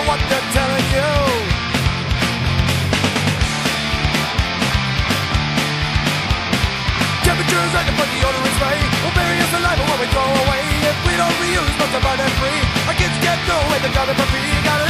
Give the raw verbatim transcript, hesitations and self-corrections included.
what they're telling you. Temperatures like a funky odorous spray will bury us alive when we throw away. If we don't reuse, must have burn it free. Our kids get through with the counter for free. Gotta